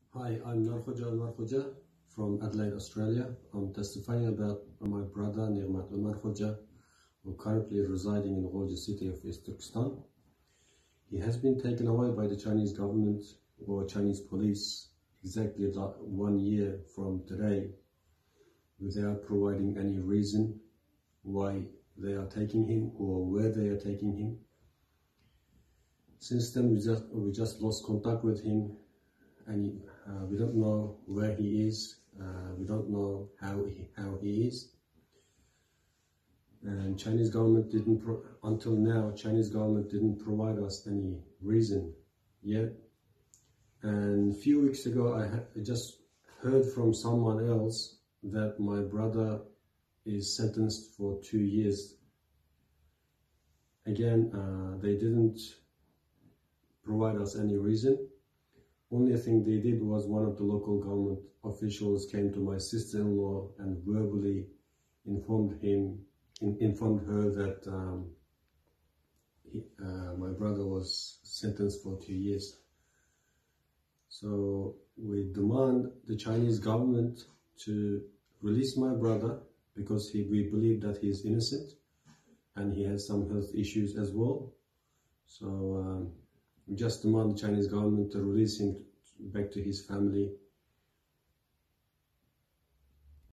Hi, I'm Umar Khoja from Adelaide, Australia. I'm testifying about my brother Nigmat Umar Khoja, who currently residing in Ghoja city of East Turkestan. He has been taken away by the Chinese government or Chinese police exactly 1 year from today without providing any reason why they are taking him or where they are taking him. Since then, we just lost contact with him, and we don't know where he is. We don't know how he is. And Chinese government until now, Chinese government didn't provide us any reason yet. And a few weeks ago, I just heard from someone else that my brother is sentenced for 2 years. Again, they didn't provide us any reason. Only thing they did was one of the local government officials came to my sister-in-law and verbally informed her that my brother was sentenced for 2 years. So we demand the Chinese government to release my brother because we believe that he is innocent and he has some health issues as well. So we just demand the Chinese government to release him back to his family